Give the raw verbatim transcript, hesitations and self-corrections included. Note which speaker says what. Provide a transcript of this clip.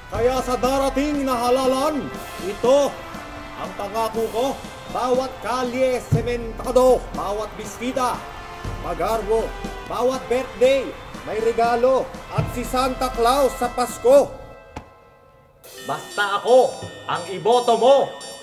Speaker 1: Kaya sa darating na halalan, ito ang pangako ko. Bawat kalye sementado, bawat bisita, magarbo, bawat birthday, may regalo, at si Santa Claus sa Pasko. Basta ako ang iboto mo.